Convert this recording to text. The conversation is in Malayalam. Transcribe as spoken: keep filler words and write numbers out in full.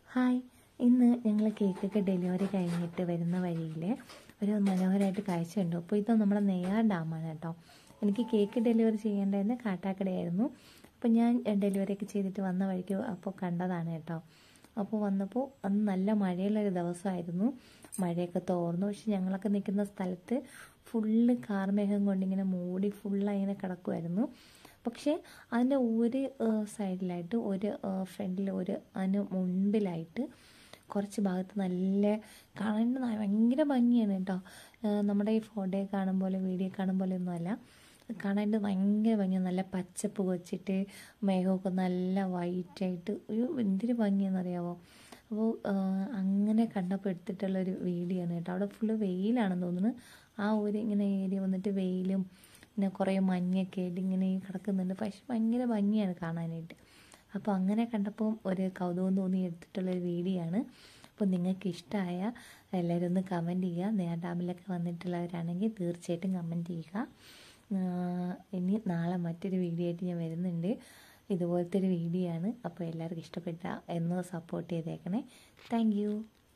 ഹായ്, ഇന്ന് ഞങ്ങൾ കേക്കൊക്കെ ഡെലിവറി കഴിഞ്ഞിട്ട് വരുന്ന വഴിയിൽ ഒരു മനോഹരമായിട്ട് കാഴ്ച കണ്ടു. അപ്പോൾ ഇത് നമ്മുടെ നെയ്യാർ ഡാമാണ് കേട്ടോ. എനിക്ക് കേക്ക് ഡെലിവറി ചെയ്യേണ്ടതെന്ന് കാട്ടാക്കടയായിരുന്നു. അപ്പോൾ ഞാൻ ഡെലിവറിയൊക്കെ ചെയ്തിട്ട് വന്ന വഴിക്ക് അപ്പോൾ കണ്ടതാണ് കേട്ടോ. അപ്പോൾ വന്നപ്പോൾ അന്ന് നല്ല മഴയുള്ളൊരു ദിവസമായിരുന്നു. മഴയൊക്കെ തോർന്നു. പക്ഷെ ഞങ്ങളൊക്കെ നിൽക്കുന്ന സ്ഥലത്ത് ഫുള്ള് കാർമേഘം കൊണ്ടിങ്ങനെ മൂടി ഫുള്ളായി ഇങ്ങനെ കിടക്കുമായിരുന്നു. പക്ഷേ അതിൻ്റെ ഒരു സൈഡിലായിട്ട് ഒരു ഫ്രണ്ടിൽ ഒരു അതിന് മുൻപിലായിട്ട് കുറച്ച് ഭാഗത്ത് നല്ല കാണാൻ ഭയങ്കര ഭംഗിയാണ് കേട്ടോ. നമ്മുടെ ഈ ഫോട്ടോയിൽ കാണും പോലെ വീഡിയോ കാണും പോലെ ഒന്നുമല്ല, കാണാൻ ഭയങ്കര ഭംഗിയാണ്. നല്ല പച്ചപ്പ് വെച്ചിട്ട് മേഘമൊക്കെ നല്ല വൈറ്റായിട്ട് ഒരു എന്തൊരു ഭംഗിയാണെന്നറിയാമോ. അപ്പോൾ അങ്ങനെ കണ്ടപ്പോൾ എടുത്തിട്ടുള്ളൊരു വീഡിയോ ആണ് കേട്ടോ. അവിടെ ഫുള്ള് വെയിലാണെന്ന് തോന്നുന്നു. ആ ഒരു ഇങ്ങനെ ഏരിയ വന്നിട്ട് വെയിലും പിന്നെ കുറേ മഞ്ഞൊക്കെ ആയിട്ട് ഇങ്ങനെ കിടക്കുന്നുണ്ട്. പക്ഷെ ഭയങ്കര ഭംഗിയാണ് കാണാനായിട്ട്. അപ്പോൾ അങ്ങനെ കണ്ടപ്പോൾ ഒരു കൗതുകം തോന്നി എടുത്തിട്ടുള്ളൊരു വീഡിയോ ആണ്. അപ്പോൾ നിങ്ങൾക്ക് ഇഷ്ടമായ എല്ലാവരും ഒന്ന് കമൻറ്റ് ചെയ്യുക. നെയ്യാർ ഡാമിലൊക്കെ വന്നിട്ടുള്ളവരാണെങ്കിൽ തീർച്ചയായിട്ടും കമൻറ്റ് ചെയ്യുക. ഇനി നാളെ മറ്റൊരു വീഡിയോ ആയിട്ട് ഞാൻ വരുന്നുണ്ട്. ഇതുപോലത്തെ ഒരു വീഡിയോ ആണ്. അപ്പോൾ എല്ലാവർക്കും ഇഷ്ടപ്പെട്ട എന്ന് സപ്പോർട്ട് ചെയ്തേക്കണേ. Thank U.